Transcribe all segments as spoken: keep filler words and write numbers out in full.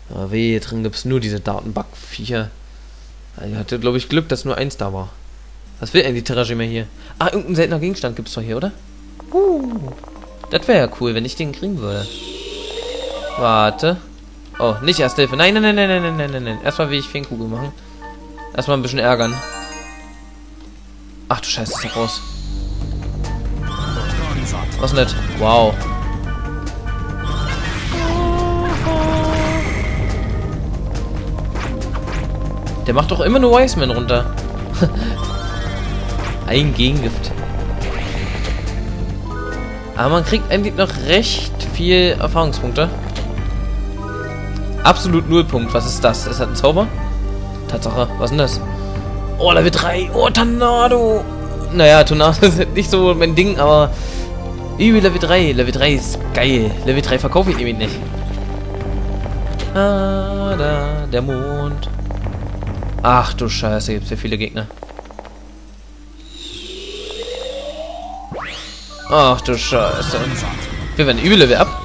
Aber weh, hier drin gibt es nur diese Datenbug-Viecher. Ich hatte, glaube ich, Glück, dass nur eins da war. Was will eigentlich Terragima hier? Ah, irgendein seltener Gegenstand gibt es doch hier, oder? Uh, das wäre ja cool, wenn ich den kriegen würde. Warte. Oh, nicht Erste Hilfe. Nein, nein, nein, nein, nein, nein, nein, nein. Erstmal will ich Feenkugel machen. Erstmal ein bisschen ärgern. Ach du Scheiße, ist da raus. Was nett. Wow. Der macht doch immer nur Wiseman runter. Ein Gegengift. Aber man kriegt eigentlich noch recht viel Erfahrungspunkte. Absolut Nullpunkt. Was ist das? Ist das ein Zauber? Tatsache. Was ist denn das? Oh, Level drei. Oh, Tornado. Naja, Tornado ist nicht so mein Ding, aber... Übel Level drei. Level drei ist geil. Level drei verkaufe ich nämlich nicht. Ah, da. Der Mond. Ach du Scheiße, gibt es ja viele Gegner. Ach du Scheiße. Wir werden übel Level ab.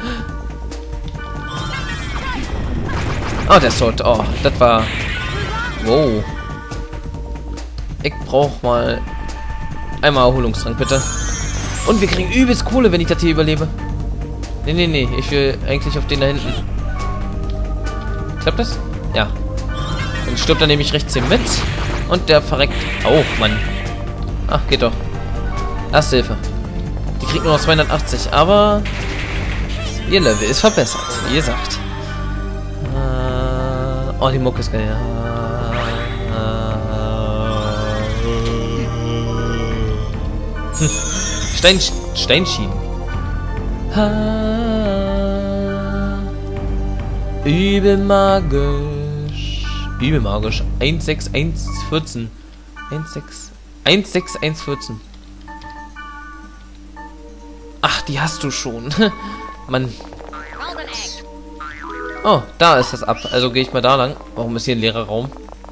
Oh, der Sword. Oh, das war... Wow. Ich brauch mal... Einmal Erholungstrank, bitte. Und wir kriegen übelst Kohle, wenn ich das hier überlebe. Nee, nee, nee. Ich will eigentlich auf den da hinten. Klappt das? Ja. Dann stirbt er nämlich rechts hier mit. Und der verreckt auch, Mann. Ach, geht doch. Erste Hilfe. Die kriegt nur noch zweihundertachtzig, aber... Ihr Level ist verbessert, wie gesagt. Oh, die Mucke ist geil. Hm. Stein, Steinschienen. Übel magisch. Übel magisch. eins sechs eins vierzehn. eins sechs eins sechs eins vierzehn. Ach, die hast du schon. Mann. Oh, da ist das ab. Also gehe ich mal da lang. Warum ist hier ein leerer Raum?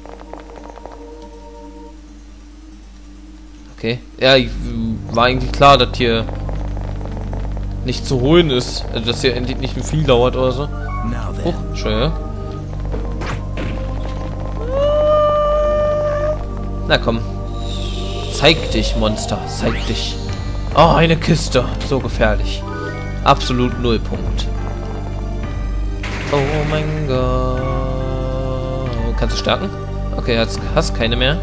Okay. Ja, war eigentlich klar, dass hier nicht zu holen ist. Also, dass hier endlich nicht viel dauert oder so. Oh, schön. Na komm. Zeig dich, Monster. Zeig dich. Oh, eine Kiste. So gefährlich. Absolut Nullpunkt. Oh mein Gott. Kannst du starten? Okay, jetzt hast keine mehr.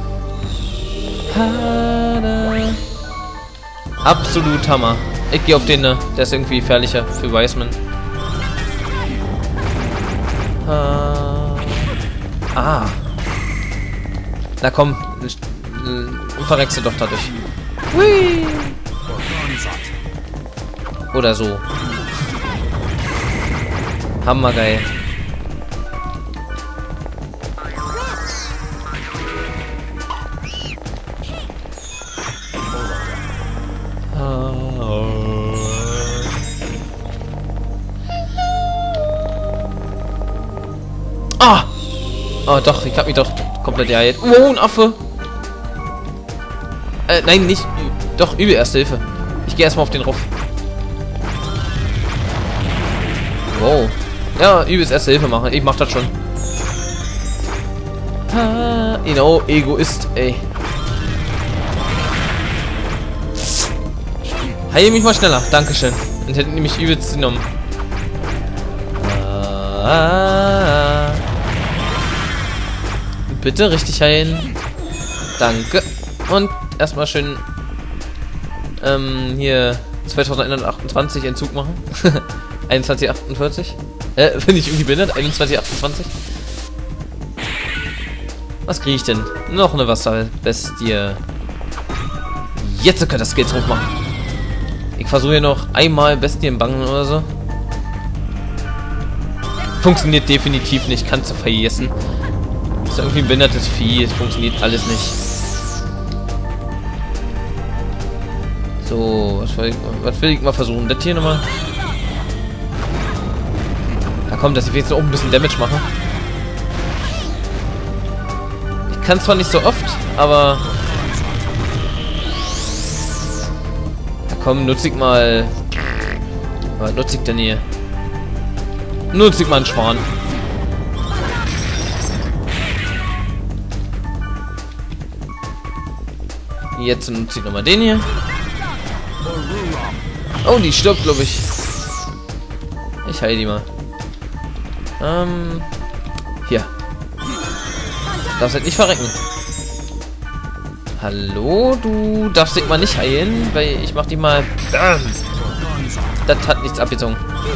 Absolut Hammer. Ich gehe auf den, ne? Der ist irgendwie gefährlicher für Wiseman. Ah. Na komm. Verreckst du doch dadurch. Hui. Oder so. Hammergeil. Ah! Oh doch, ich hab mich doch komplett geheilt. Oh, ein Affe! Äh, nein, nicht. Doch, übel Erste Hilfe. Ich gehe erstmal auf den rauf. Wow. Ja, übelst Erste Hilfe machen. Ich mach das schon. Ah, genau, Egoist, ey. Heil mich mal schneller. Dankeschön. Und hätten nämlich übelst genommen. Ah. Bitte richtig heilen. Danke. Und erstmal schön ähm, hier zweitausendeinhundertachtundzwanzig Entzug machen. einundzwanzig achtundvierzig. Äh, bin ich irgendwie behindert? einundzwanzig achtundzwanzig. Was kriege ich denn? Noch eine Wasserbestie. Jetzt könnt ihr das Skills drauf machen. Ich versuche hier noch einmal Bestien bangen oder so. Funktioniert definitiv nicht. Kannst du vergessen. Ist irgendwie ein behindertes Vieh. Es funktioniert alles nicht. So, was will ich, was will ich mal versuchen? Das hier nochmal. Da kommt, dass ich jetzt noch ein bisschen Damage mache. Ich kann zwar nicht so oft, aber... Da komm, nutze ich mal... Was nutze ich denn hier? Nutze ich mal einen Schwan. Jetzt nutze ich nochmal den hier. Oh, die stirbt, glaube ich. Ich heile die mal. Ähm. Hier. Darfst halt nicht verrecken. Hallo, du darfst dich mal nicht heilen, weil ich mach die mal. Bam. Das hat nichts abgezogen.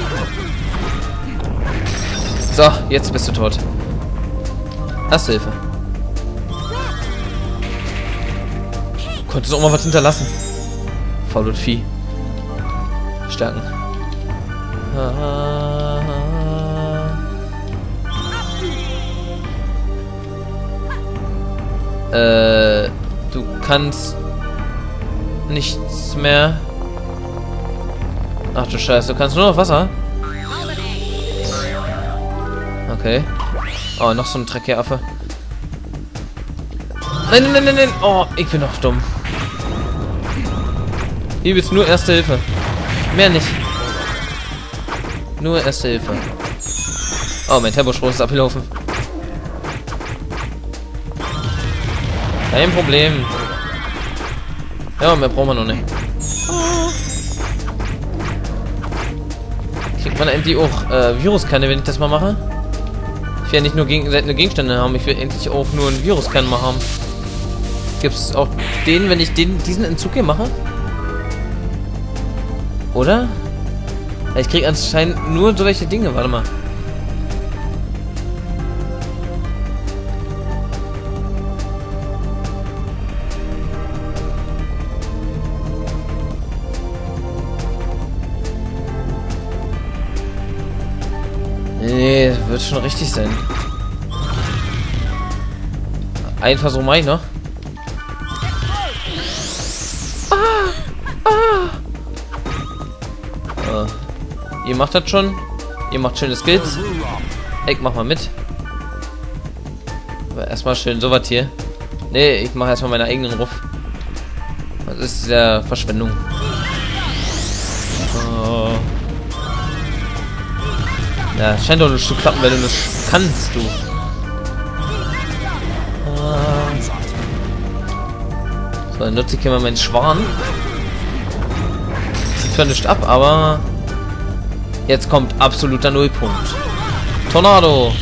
So, jetzt bist du tot. Erste Hilfe. Konntest du auch mal was hinterlassen. Faules Vieh. Stärken. Äh, du kannst nichts mehr. Ach du Scheiße, du kannst nur noch Wasser. Okay. Oh, noch so ein Dreckieraffe. Nein, nein, nein, nein, nein. Oh, ich bin noch dumm. Hier willst nur Erste Hilfe. Mehr nicht. Nur Erste Hilfe. Oh, mein Tempospruch ist abgelaufen. Kein Problem. Ja, mehr brauchen wir noch nicht. Kriegt man endlich auch äh, Viruskerne, wenn ich das mal mache? Ich will ja nicht nur gegen seltene Gegenstände haben, ich will endlich auch nur einen Viruskern mal haben. Gibt es auch den, wenn ich den, diesen Entzug hier mache? Oder? Ich krieg anscheinend nur solche Dinge, warte mal. Nee, wird schon richtig sein. Ein Versuch mach ich noch. Ah, ah. Äh, ihr macht das schon. Ihr macht schöne Skills. Ich mach mal mit. Aber erstmal schön sowas hier. Nee, ich mache erstmal meinen eigenen Ruf. Das ist ja Verschwendung. Oh. Ja, scheint doch nicht zu klappen, wenn du das kannst, du. So, dann nutze ich hier mal meinen Schwan. Sieht zwar nicht ab, aber jetzt kommt absoluter Nullpunkt. Tornado.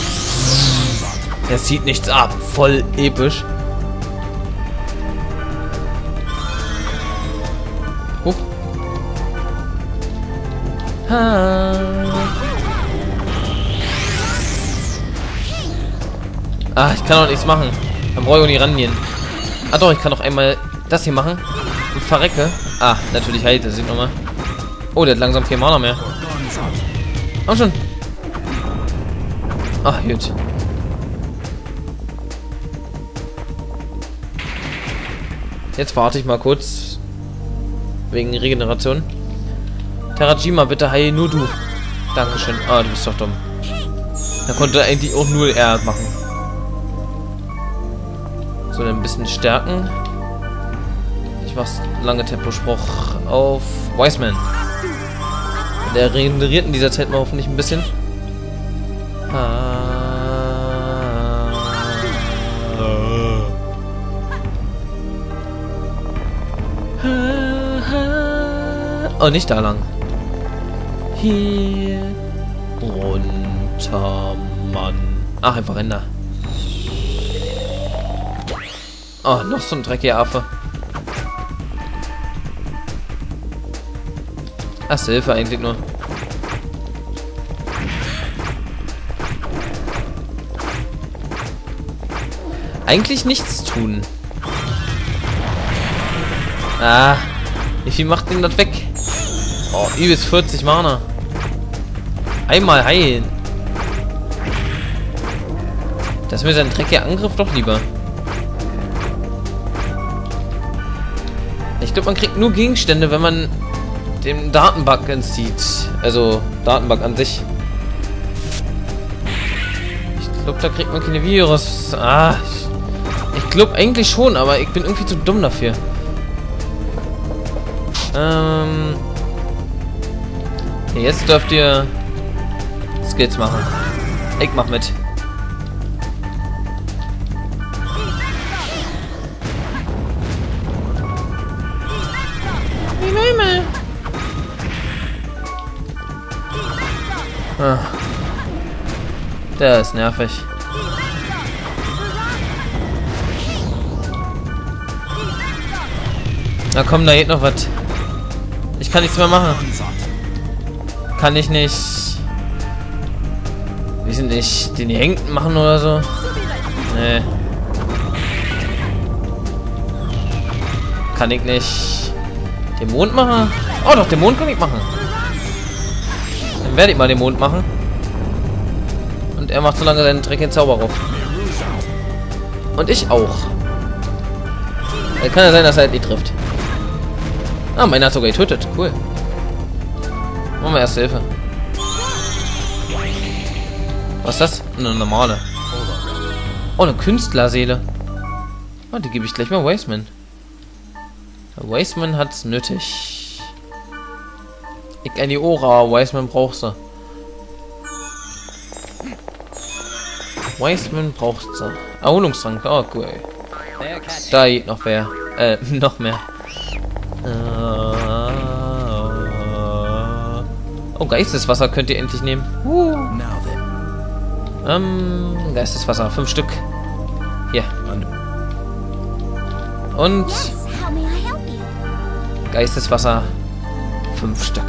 Er sieht nichts ab. Voll episch. Huch. Ha. Ah, ich kann auch nichts machen. Dann brauche ich auch nicht rangehen. Ah doch, ich kann auch einmal das hier machen. Und verrecke. Ah, natürlich heilt er sich nochmal. Oh, der hat langsam kein Mana mehr. Komm schon. Ach, gut. Jetzt warte ich mal kurz. Wegen Regeneration. Terajima, bitte heil nur du. Dankeschön. Ah, du bist doch dumm. Da konnte eigentlich auch nur er machen. So, ein bisschen stärken. Ich mach's lange Tempospruch auf Wiseman. Der regeneriert in dieser Zeit mal hoffentlich ein bisschen. Oh, nicht da lang. Hier runter, Mann. Ach, einfach Ränder. Oh, noch so ein dreckiger Affe. Erste Hilfe eigentlich nur. Eigentlich nichts tun. Ah, wie viel macht denn das weg? Oh, übelst vierzig Mana. Einmal heilen. Das ist mir sein dreckiger Angriff doch lieber. Ich glaube, man kriegt nur Gegenstände, wenn man den Datenbug entzieht. Also, Datenbug an sich. Ich glaube, da kriegt man keine Virus. Ah, ich, ich glaube eigentlich schon, aber ich bin irgendwie zu dumm dafür. Ähm... Jetzt dürft ihr Skills machen. Ich mach mit. Ah. Der ist nervig. Na komm, da geht noch was. Ich kann nichts mehr machen. Kann ich nicht... Wir sind nicht den Hängten machen oder so. Nee. Kann ich nicht den Mond machen? Oh doch, den Mond kann ich machen. Dann werde ich mal den Mond machen. Und er macht so lange seinen dreckigen Zauberruf. Und ich auch. Kann ja sein, dass er halt nicht trifft. Ah, meiner hat sogar getötet. Cool. Machen wir erste Hilfe. Was ist das? Eine normale. Oh, eine Künstlerseele. Oh, die gebe ich gleich mal Wasteman. Der Wasteman hat's nötig. Ich eine Ora, Wasteman braucht sie. Wasteman braucht sie. Erholungstrank, oh cool. Da geht noch wer. Äh, noch mehr. Oh, Geisteswasser könnt ihr endlich nehmen. Uh. Ähm, Geisteswasser, fünf Stück. Hier. Und Geisteswasser, fünf Stück.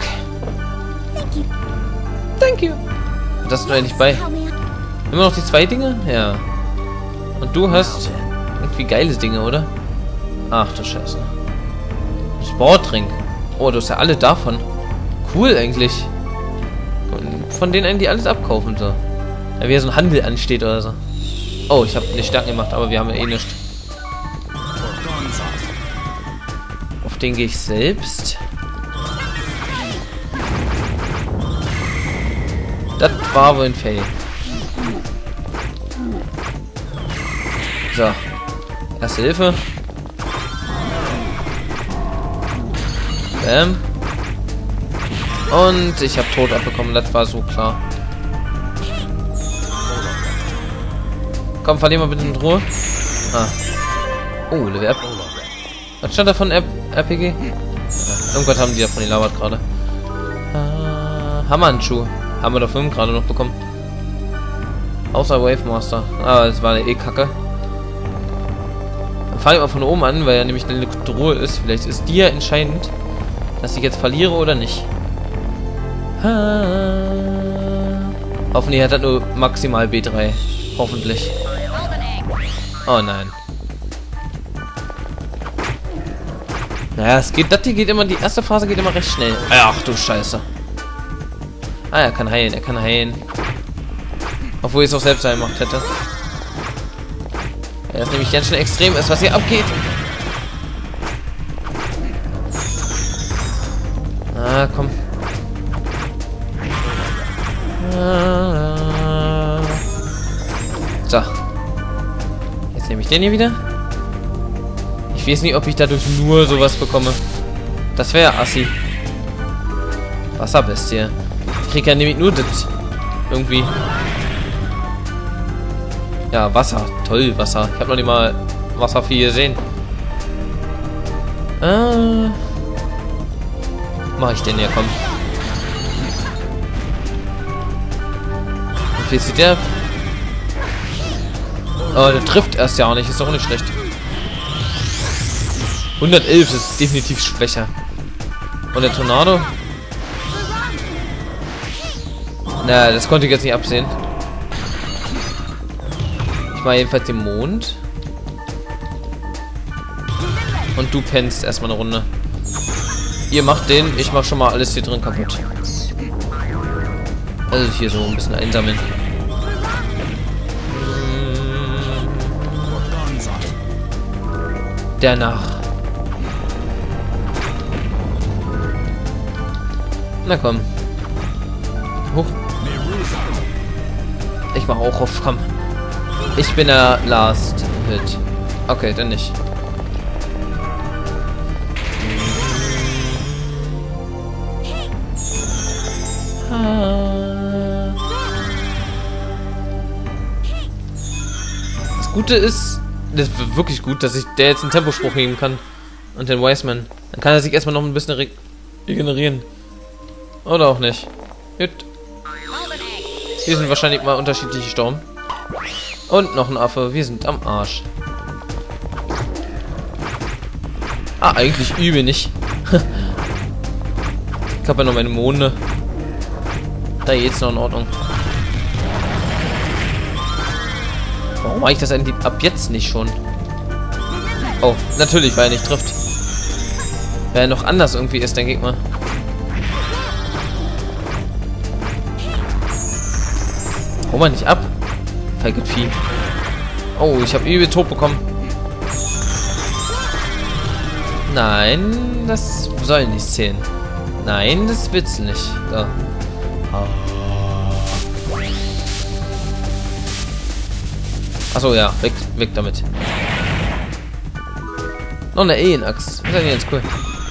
Thank you. Das ist nur endlich bei. Immer noch die zwei Dinge? Ja. Und du hast irgendwie geile Dinge, oder? Ach du Scheiße. Sporttrink. Oh, du hast ja alle davon. Cool eigentlich. Und von denen eigentlich alles abkaufen so. Ja, wie so ein Handel ansteht oder so. Oh, ich habe nicht stark gemacht, aber wir haben ja eh nichts. Auf den gehe ich selbst. Das war wohl ein Fail. So. Erste Hilfe. Bam. Und ich habe Tod abbekommen, das war so klar. Komm, verlieren wir bitte in Ruhe. Ah. Oh, Level Up. Was stand da von R P G? Ja, irgendwas haben die davon gelabert gerade. Ah, Hammerhandschuh. Haben wir doch fünf gerade noch bekommen. Außer Wave Master. Ah, das war eh kacke. Dann fange ich mal von oben an, weil ja nämlich eine Truhe ist. Vielleicht ist die ja entscheidend, dass ich jetzt verliere oder nicht. Ah. Hoffentlich hat er nur maximal B drei. Hoffentlich. Oh nein. Naja, es geht, das hier geht immer, die erste Phase geht immer recht schnell. Ach du Scheiße. Ah, er kann heilen, er kann heilen. Obwohl ich es auch selbst gemacht hätte. Er ist nämlich ganz schön extrem ist, was hier abgeht. Ah, komm. Ah. So. Jetzt nehme ich den hier wieder. Ich weiß nicht, ob ich dadurch nur sowas bekomme. Das wäre assi. Wasserbestie. Ich kriege ja nämlich nur das. Irgendwie. Ja, Wasser. Toll, Wasser. Ich habe noch nicht mal Wasservieh gesehen. Äh. Mach ich denn hier? Komm. Und wie sieht der? Oh, der trifft erst ja auch nicht. Ist doch nicht schlecht. hundertelf ist definitiv schwächer. Und der Tornado? Na, das konnte ich jetzt nicht absehen. Ich mache jedenfalls den Mond. Und du pennst erstmal eine Runde. Ihr macht den, ich mach schon mal alles hier drin kaputt. Also hier so ein bisschen einsammeln. Danach. Na komm. Hoch. Ich mach auch auf, komm. Ich bin der Last Hit. Okay, dann nicht. Das Gute ist, das ist wirklich gut, dass ich der jetzt einen Tempospruch nehmen kann. Und den Wiseman. Dann kann er sich erstmal noch ein bisschen re regenerieren. Oder auch nicht. Gut. Wir sind wahrscheinlich mal unterschiedlich gestorben. Und noch ein Affe. Wir sind am Arsch. Ah, eigentlich übel nicht. Ich habe ja noch meine Monde. Da geht's noch in Ordnung. Warum mache ich das eigentlich ab jetzt nicht schon? Oh, natürlich, weil er nicht trifft. Weil er noch anders irgendwie ist, denke ich mal. Hau mal nicht ab. Feige Vieh. Oh, ich habe übel tot bekommen. Nein, das soll nicht zählen. Nein, das willst du nicht. So. Achso, ja, weg, weg damit. Noch eine Alien-Axt. Das ist ja ganz cool.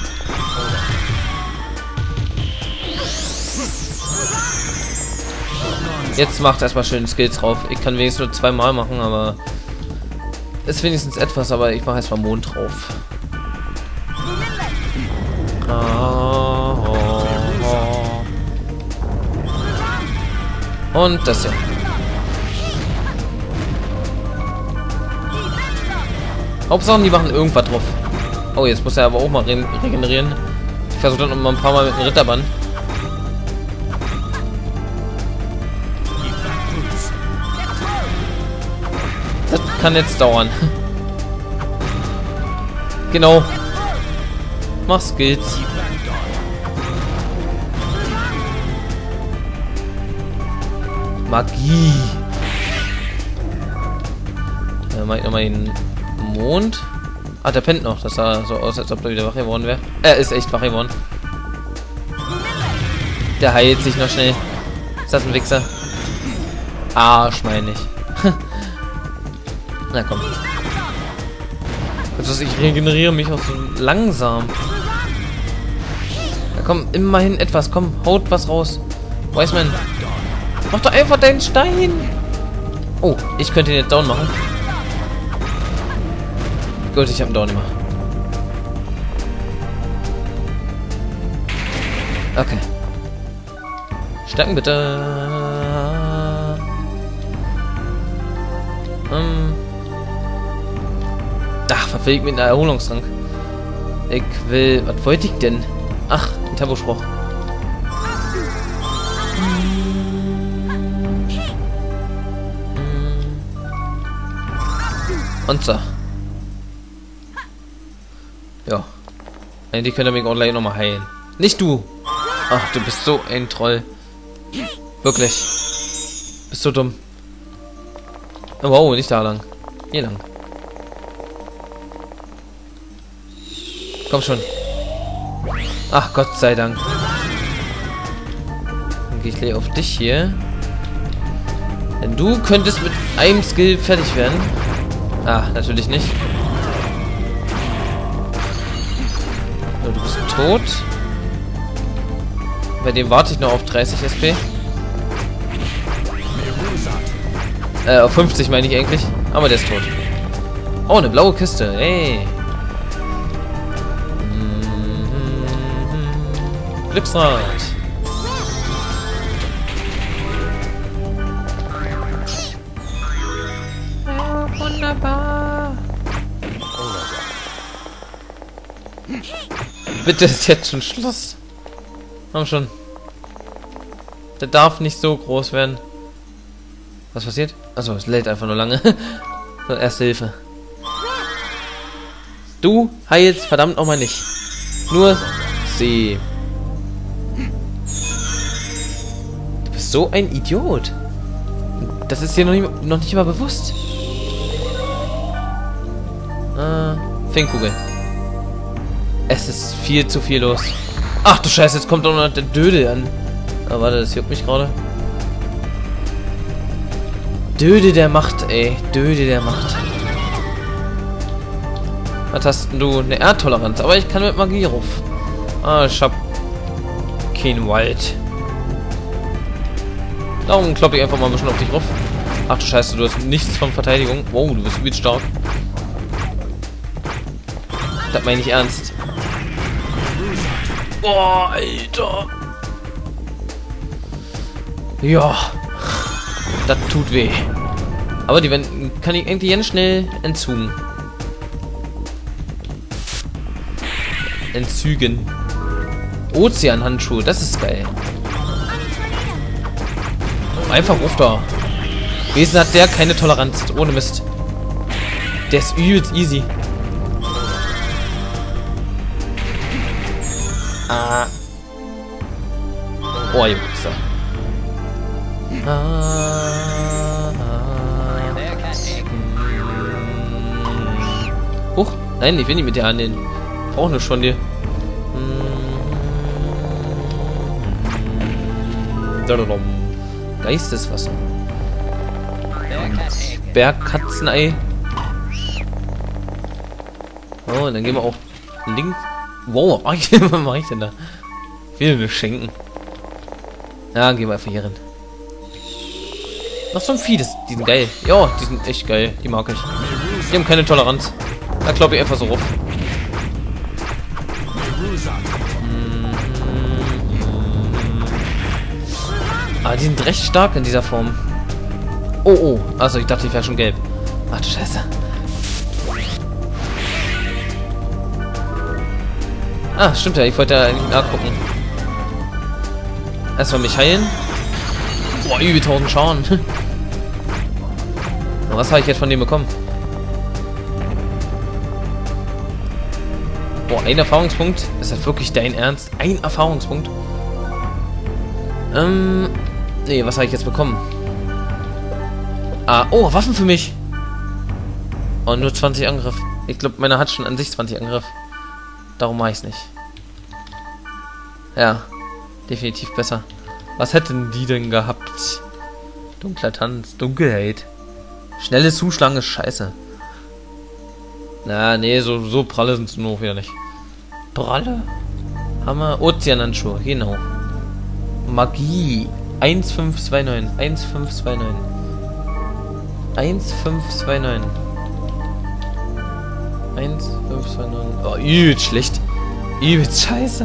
Jetzt macht erstmal schön Skills drauf. Ich kann wenigstens nur zweimal machen, aber ist wenigstens etwas, aber ich mache erstmal Mond drauf. Und das hier. Hauptsache, die machen irgendwas drauf. Oh, jetzt muss er aber auch mal re regenerieren. Ich versuche dann noch mal ein paar Mal mit dem Ritterband. Das kann jetzt dauern. Genau. Mach Skills. Magie. Dann mach ich nochmal den Mond. Ah, der pennt noch. Das sah so aus, als ob er wieder wach geworden wäre. Er ist echt wach geworden. Der heilt sich noch schnell. Ist das ein Wichser? Arsch, meine ich. Na komm. Also ich regeneriere mich auch so langsam. Na komm, immerhin etwas. Komm, haut was raus. Wiseman. Mach doch einfach deinen Stein. Oh, ich könnte ihn jetzt down machen. Gut, ich habe einen Down immer. Okay. Stärken bitte. Ähm. Ach, verfehlt mit einer Erholungstrank. Ich will. Was wollte ich denn? Ach, ein Tabuspruch. Und so. Ja. Eigentlich könnte er mich auch gleich nochmal heilen. Nicht du! Ach, du bist so ein Troll. Wirklich. Bist so dumm. Oh, wow, nicht da lang. Hier lang. Komm schon. Ach, Gott sei Dank. Dann gehe ich gleich auf dich hier. Denn du könntest mit einem Skill fertig werden. Ah, natürlich nicht. So, du bist tot. Bei dem warte ich noch auf dreißig S P. Äh, auf fünfzig meine ich eigentlich. Aber der ist tot. Oh, eine blaue Kiste. Hey. Mhm. Glücksrad. Ja, wunderbar. Bitte ist jetzt schon Schluss. Komm schon. Der darf nicht so groß werden. Was passiert? Achso, es lädt einfach nur lange. So, erste Hilfe. Du heilst verdammt nochmal nicht. Nur sie. Du bist so ein Idiot. Das ist dir noch nicht, noch nicht mal bewusst. Ah, Fingkugel. Es ist viel zu viel los. Ach du Scheiße, jetzt kommt doch noch der Dödel an. Ah, warte, das juckt mich gerade. Döde der Macht, ey. Döde der Macht. Was hast denn du? Eine Erdtoleranz. Aber ich kann mit Magie ruf. Ah, ich hab keinen Wald. Darum kloppe ich einfach mal ein bisschen auf dich ruf. Ach du Scheiße, du hast nichts von Verteidigung. Wow, du bist übel stark. Das meine ich ernst. Boah, Alter. Ja. Das tut weh. Aber die werden, kann ich irgendwie ganz schnell entzügen. Entzügen. Ozeanhandschuhe, das ist geil. Einfach ruf da. Wesen hat der keine Toleranz. Ohne Mist. Der ist übelst easy. Ah. Oh, ihr Wichser. Ah. Huch. Nein, ich will nicht mit dir handeln. Brauche nur schon dir. Geisteswasser. Bergkatzenei. Oh, und dann gehen wir auch links. Wow, was mache ich denn da? Ich will mir schenken. Ja, gehen wir einfach hier rein. Noch so ein Vieh, das, die sind geil. Ja, die sind echt geil. Die mag ich. Die haben keine Toleranz. Da glaube ich einfach so ruf. Ah, die sind recht stark in dieser Form. Oh, oh. Also ich dachte, ich wäre schon gelb. Ach du Scheiße. Ah, stimmt ja. Ich wollte ja eigentlich nachgucken. Erstmal mich heilen. Boah, über tausend Schaden. Was habe ich jetzt von dem bekommen? Boah, ein Erfahrungspunkt. Ist das wirklich dein Ernst? Ein Erfahrungspunkt? Ähm... Nee, was habe ich jetzt bekommen? Ah, oh, Waffen für mich. Oh, nur zwanzig Angriff. Ich glaube, meiner hat schon an sich zwanzig Angriff. Darum mache ich es nicht. Ja, definitiv besser. Was hätten die denn gehabt? Dunkler Tanz, Dunkelheit. Schnelle Zuschlagen ist scheiße. Na, nee, so, so pralle sind sie nur wieder nicht. Pralle? Hammer, Ozeanhandschuhe, genau. Magie. eins fünf zwei neun. eins fünf zwei neun. eins fünf zwei neun. eins fünf zwei neun. Oh, übelst schlecht. Übelst scheiße.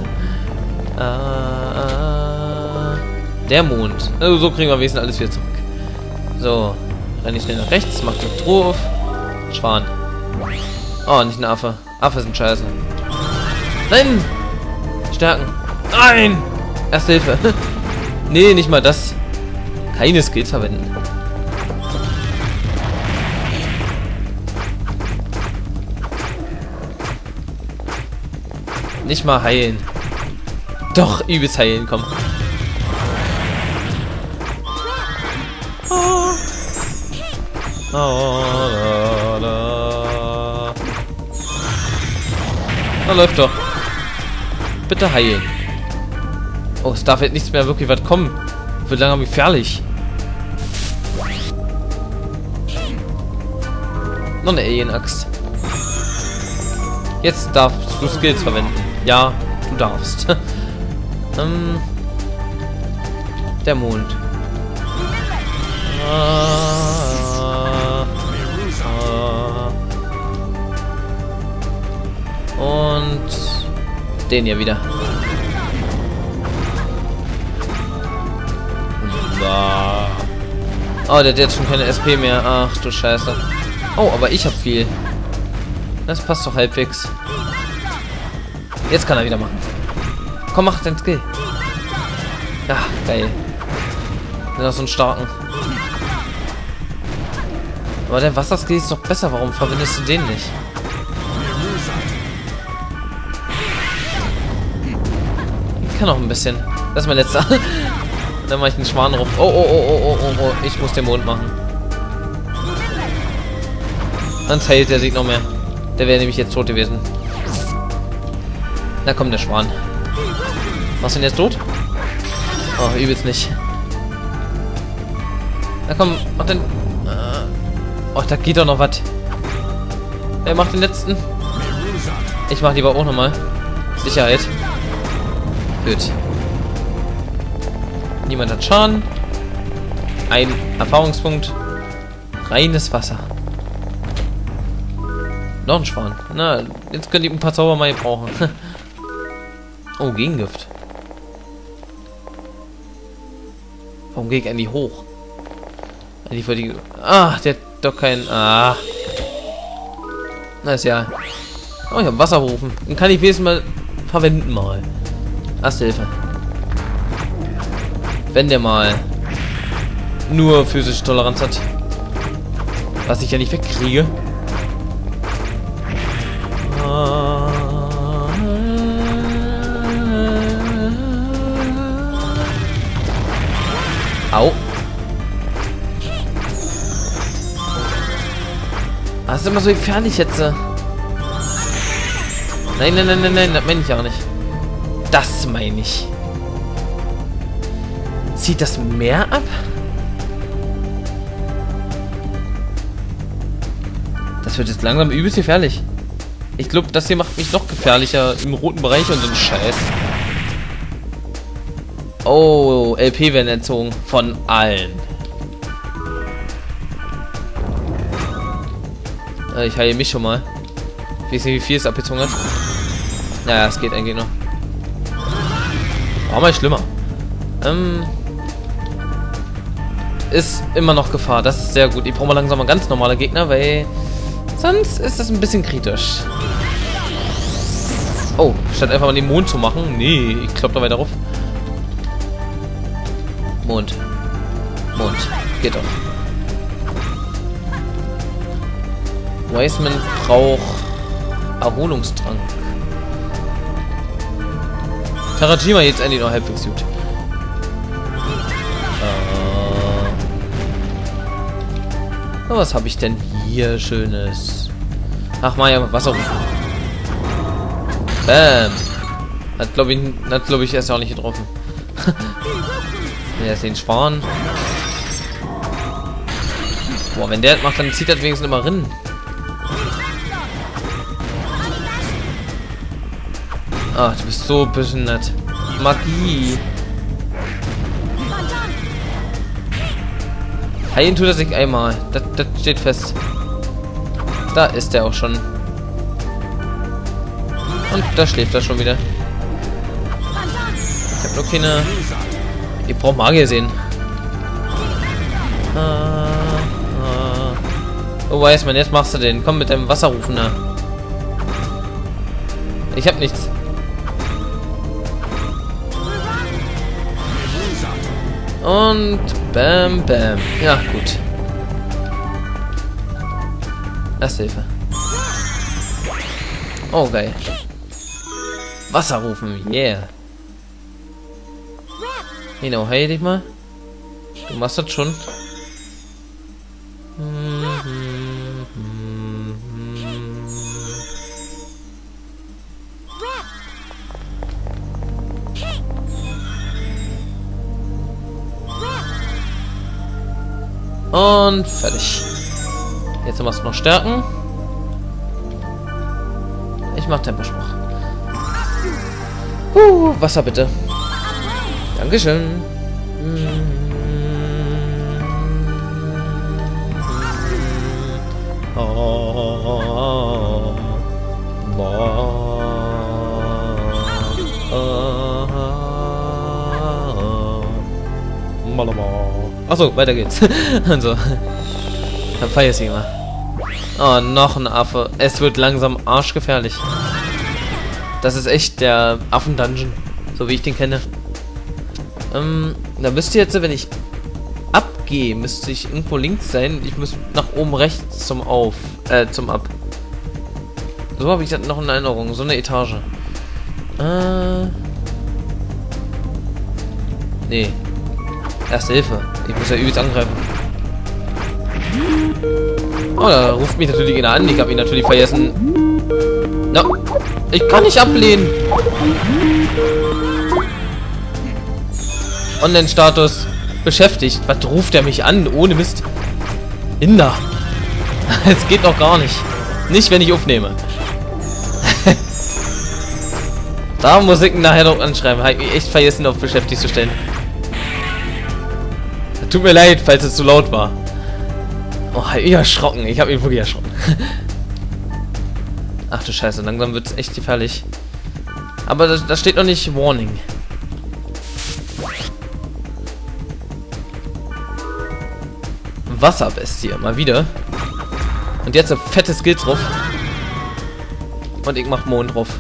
Äh, der Mond. Also so kriegen wir wenigstens alles wieder zurück. So. Renne ich schnell nach rechts. Macht die Truhe auf. Schwan. Oh, nicht ein Affe. Affe sind scheiße. Nein! Stärken. Nein! Erste Hilfe. Nee, nicht mal das. Keine Skills verwenden. Nicht mal heilen. Doch, übelst heilen, komm. Oh. Oh, la, la. Na, läuft doch. Bitte heilen. Oh, es darf jetzt nichts mehr wirklich was kommen. Wird langsam gefährlich. Noch eine Alien-Axt. Jetzt darfst du Skills verwenden. Ja, du darfst. ähm, der Mond. Ah, ah. Und den hier wieder. Oh, der hat jetzt schon keine S P mehr. Ach du Scheiße. Oh, aber ich habe viel. Das passt doch halbwegs. Jetzt kann er wieder machen. Komm, mach dein Skill. Ja, geil. Dann noch so einen starken. Aber der Wasserskill ist doch besser. Warum verwendest du den nicht? Ich kann noch ein bisschen. Das ist mein letzter. Dann mache ich einen Schwan drauf. Oh, oh, oh, oh, oh, oh, oh. Ich muss den Mond machen. Dann heilt der sich noch mehr. Der wäre nämlich jetzt tot gewesen. Da kommt der Schwan. Machst du ihn jetzt tot? Oh, übelst nicht. Na komm, mach den... Oh, da geht doch noch was. Wer macht den letzten? Ich mach lieber auch nochmal. Sicherheit. Gut. Niemand hat Schaden. Ein Erfahrungspunkt. Reines Wasser. Noch ein Schwan. Na, jetzt könnt ihr ein paar Zauber mal brauchen. Oh, Gegengift. Warum gehe ich eigentlich hoch? Wenn ich vor die... Ah, der hat doch keinen... Ah. Na ist ja... Oh, ich habe Wasser gerufen. Den kann ich wenigstens mal verwenden mal. Erste Hilfe. Wenn der mal nur physische Toleranz hat. Was ich ja nicht wegkriege. Au. Das ist immer so gefährlich jetzt. Nein, nein, nein, nein, nein, das meine ich auch nicht. Das meine ich. Zieht das Meer ab? Das wird jetzt langsam übelst gefährlich. Ich glaube, das hier macht mich noch gefährlicher im roten Bereich und so ein Scheiß. Oh, L P werden entzogen. Von allen. Ich heile mich schon mal. Ich weiß nicht, wie viel es abgezogen hat. Naja, es geht eigentlich noch. War mal schlimmer. Ähm... Ist immer noch Gefahr. Das ist sehr gut. Ich brauche mal langsam mal ganz normale Gegner, weil sonst ist das ein bisschen kritisch. Oh, statt einfach mal den Mond zu machen. Nee, ich klopp da weiter drauf. Mond. Mond. Geht doch. Wiseman braucht Erholungstrank. Tarajima jetzt endlich noch halbwegs gut. Oh, was habe ich denn hier Schönes? Ach, mal ja Wasser rufen. Bam. Hat glaube ich, hat glaube ich erst auch nicht getroffen. Erst den Schwan. Boah, wenn der das macht, dann zieht das wenigstens immer rein. Ah, du bist so behindert. Magie. Heilen tut er sich einmal. Das, das steht fest. Da ist er auch schon. Und da schläft er schon wieder. Ich habe nur keine... Ich brauche Magier sehen. Ah, ah. Oh, weiß man, jetzt machst du den. Komm mit deinem Wasserrufen da. Ich hab nichts. Und bam, bam. Ja, gut. Erste Hilfe. Oh, geil. Wasser rufen, yeah. Genau, heil dich mal. Du machst das schon. Und fertig. Jetzt machst du noch stärken. Ich mach Tempospruch. Uh, Wasser bitte. Dankeschön. Achso, weiter geht's. Also. Dann feier ich mal. Oh, noch ein Affe. Es wird langsam arschgefährlich. Das ist echt der Affen-Dungeon. So wie ich den kenne. Ähm, da müsste jetzt, wenn ich abgehe, müsste ich irgendwo links sein. Ich muss nach oben rechts zum Auf. Äh, zum Ab. So habe ich das noch in Erinnerung. So eine Etage. Äh. Nee. Erste Hilfe. Ich muss ja übelst angreifen. Oh, da ruft mich natürlich einer an. Ich habe ihn natürlich vergessen. No. Ich kann nicht ablehnen. Online-Status beschäftigt. Was ruft er mich an? Ohne Mist. Inder. Es geht doch gar nicht. Nicht, wenn ich aufnehme. Da muss ich ihn nachher noch anschreiben. Habe ich mich echt vergessen, auf beschäftigt zu stellen. Tut mir leid, falls es zu laut war. Oh, ich erschrocken. Ich habe mich wirklich erschrocken. Ach du Scheiße, langsam wird es echt gefährlich. Aber da, da steht noch nicht Warning. Wasserbestie. Mal wieder. Und jetzt so fette Skills drauf. Und ich mach Mond drauf.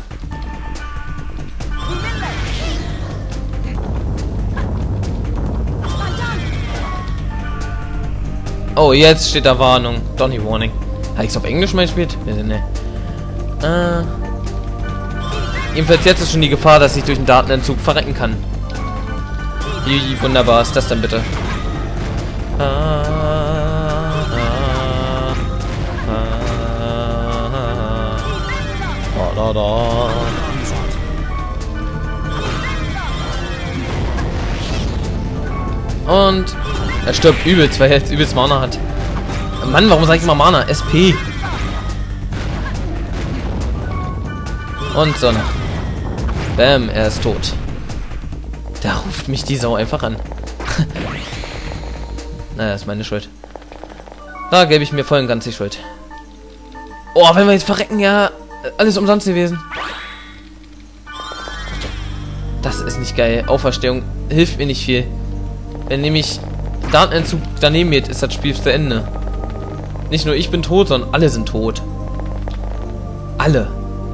Oh, jetzt steht da Warnung. Donny Warning. Habe ich es auf Englisch mal gespielt? Ne. Äh. Jedenfalls jetzt ist schon die Gefahr, dass ich durch den Datenentzug verrecken kann. Wie wunderbar ist das denn bitte? Ah, ah, ah, ah, da, da, da. Und er stirbt übelst, weil er jetzt übelst Mana hat. Mann, warum sag ich immer Mana? S P. Und so. Bam, er ist tot. Da ruft mich die Sau einfach an. Naja, ist meine Schuld. Da gebe ich mir voll und ganz die Schuld. Oh, wenn wir jetzt verrecken, ja, alles umsonst gewesen. Das ist nicht geil. Auferstehung hilft mir nicht viel. Wenn nämlich Datenentzug daneben geht, ist das Spiel zu Ende. Nicht nur ich bin tot, sondern alle sind tot. Alle.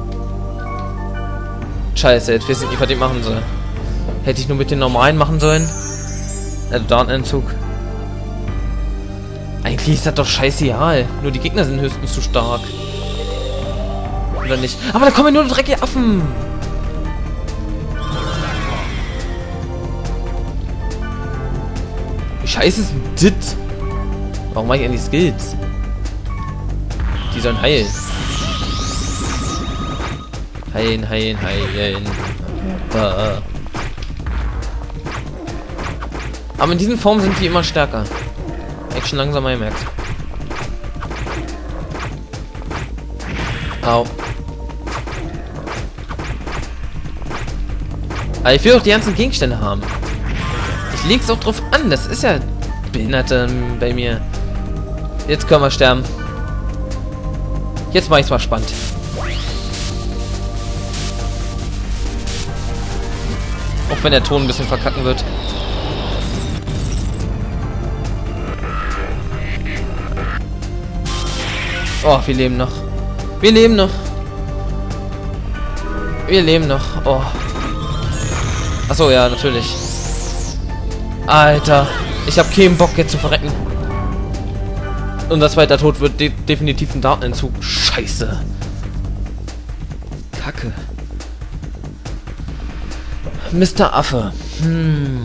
Scheiße, jetzt weiß ich nicht, was ich machen soll. Hätte ich nur mit den normalen machen sollen? Also Datenentzug. Eigentlich ist das doch scheißegal. Nur die Gegner sind höchstens zu stark. Oder nicht? Aber da kommen nur dreckige Affen. Wie scheiße ist denn das? Warum mache ich eigentlich Skills? Die sollen heilen. Heilen, heilen, heilen. Ah. Aber in diesen Formen sind die immer stärker. Echt schon langsam mal gemerkt. Au. Aber ich will auch die ganzen Gegenstände haben. Ich leg's auch drauf an. Das ist ja Behinderte bei mir. Jetzt können wir sterben. Jetzt mach ich's mal spannend. Auch wenn der Ton ein bisschen verkacken wird. Oh, wir leben noch. Wir leben noch. Wir leben noch. Oh. Achso, ja, natürlich. Alter. Ich habe keinen Bock jetzt zu verrecken. Unser zweiter Tod wird de definitiv ein Datenentzug. Scheiße. Kacke. Mister Affe. Hm.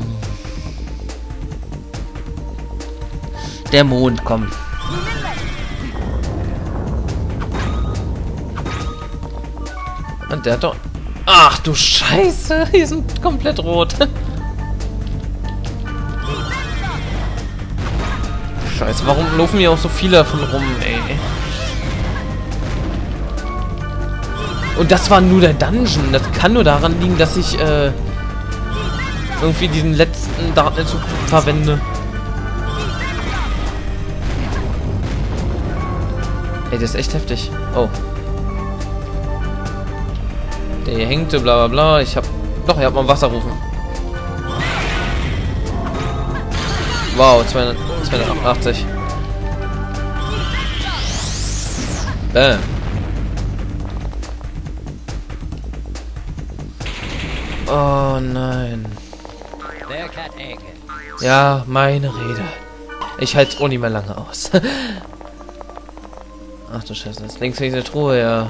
Der Mond, komm. Und der hat doch... Ach du Scheiße, die sind komplett rot. Scheiße, warum laufen hier auch so viele davon rum, ey? Und das war nur der Dungeon. Das kann nur daran liegen, dass ich äh, irgendwie diesen letzten Datenentzug verwende. Ey, das ist echt heftig. Oh. Der hier hängte, bla bla bla. Ich hab... Doch, ich hab mal Wasser rufen. Wow, zweihundertachtundachtzig. Bam. Oh nein. Ja, meine Rede. Ich halte es auch nicht mehr lange aus. Ach du Scheiße, das ist links diese Truhe, ja.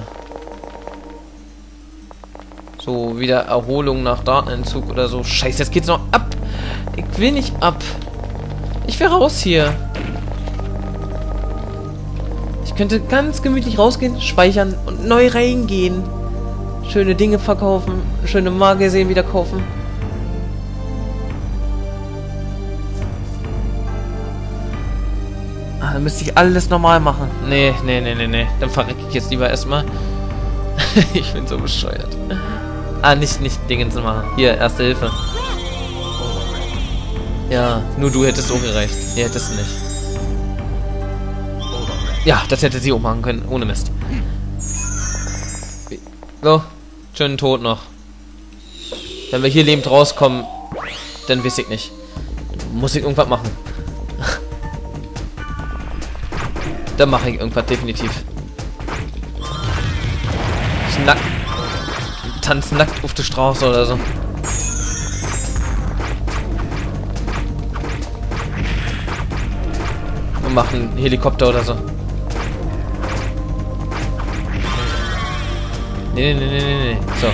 So, wieder Erholung nach Datenentzug oder so. Scheiße, jetzt geht's noch ab. Ich will nicht ab. Ich will raus hier. Ich könnte ganz gemütlich rausgehen, speichern und neu reingehen. Schöne Dinge verkaufen, schöne Magazine wieder kaufen. Ah, dann müsste ich alles normal machen. Nee, nee, nee, nee, nee. Dann verrecke ich jetzt lieber erstmal. Ich bin so bescheuert. Ah, nicht, nicht Dinge zu machen. Hier, Erste Hilfe. Ja, nur du hättest so gereicht. Ihr hättest nicht. Ja, das hätte sie auch machen können, ohne Mist. So, schönen Tod noch. Wenn wir hier lebend rauskommen, dann weiß ich nicht. Muss ich irgendwas machen. Da mache ich irgendwas definitiv. Ich nack... Tanz nackt auf der Straße oder so. Und machen einen Helikopter oder so. Nee, nee, nee, nee, nee. So.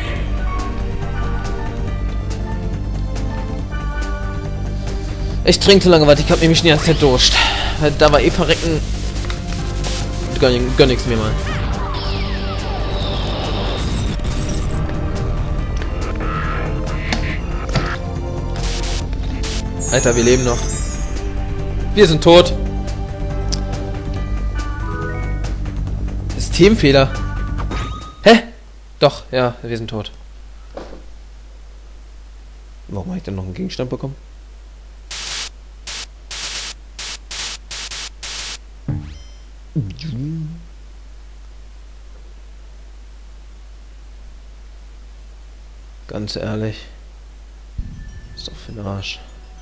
Ich trinke zu lange was, ich hab nämlich die ganze Zeit Durst. Weil da war eh verrecken. Gönn, gönn nix mir mal. Alter, wir leben noch. Wir sind tot. Systemfehler. Hä? Doch, ja, wir sind tot. Warum habe ich denn noch einen Gegenstand bekommen? Ganz ehrlich. Ist doch für den Arsch.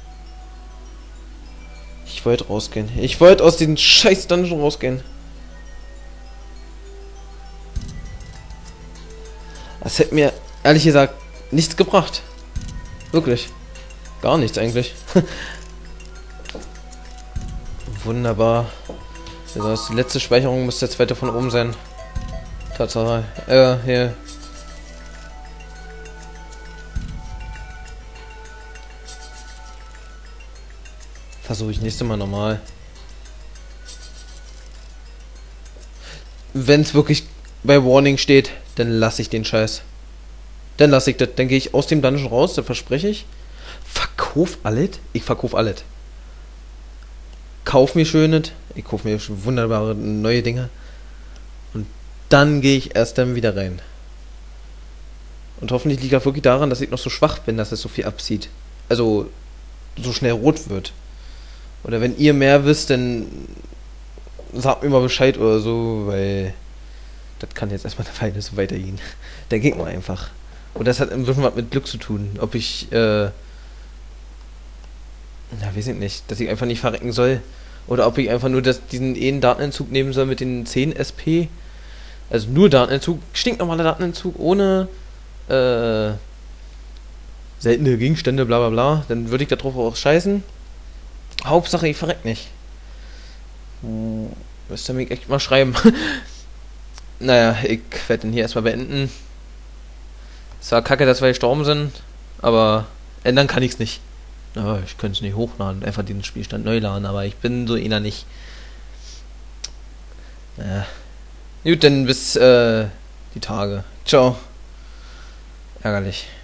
Ich wollte rausgehen. Ich wollte aus diesem scheiß Dungeon rausgehen. Das hätte mir, ehrlich gesagt, nichts gebracht. Wirklich. Gar nichts eigentlich. Wunderbar. Also das ist die letzte Speicherung, muss der zweite von oben sein. Tatsache. Äh, hier. Versuche ich nächstes Mal normal. Wenn es wirklich bei Warning steht, dann lasse ich den Scheiß. Dann lasse ich das. Dann gehe ich aus dem Dungeon raus, das verspreche ich. Verkauf alles? Ich verkauf alles. Kauf mir schönes. Ich kaufe mir wunderbare neue Dinge. Und dann gehe ich erst dann wieder rein. Und hoffentlich liegt das wirklich daran, dass ich noch so schwach bin, dass es so viel abzieht. Also so schnell rot wird. Oder wenn ihr mehr wisst, dann sagt mir mal Bescheid oder so, weil das kann jetzt erstmal eine Weile so weitergehen. Dann geht man einfach. Und das hat ein bisschen was mit Glück zu tun. Ob ich, äh, na, weiß ich nicht, dass ich einfach nicht verrecken soll. Oder ob ich einfach nur das, diesen einen Datenentzug nehmen soll mit den zehn S P. Also nur Datenentzug, stinknormaler Datenentzug, ohne, äh, seltene Gegenstände, bla bla bla. Dann würde ich da drauf auch scheißen. Hauptsache, ich verreck nicht. Hm, müsst ihr mir echt mal schreiben. Naja, ich werde den hier erstmal beenden. Es war kacke, dass wir gestorben sind, aber ändern kann ich es nicht. Ja, ich könnte es nicht hochladen, einfach den Spielstand neu laden, aber ich bin so einer nicht. Naja. Gut, dann bis äh, die Tage. Ciao. Ärgerlich.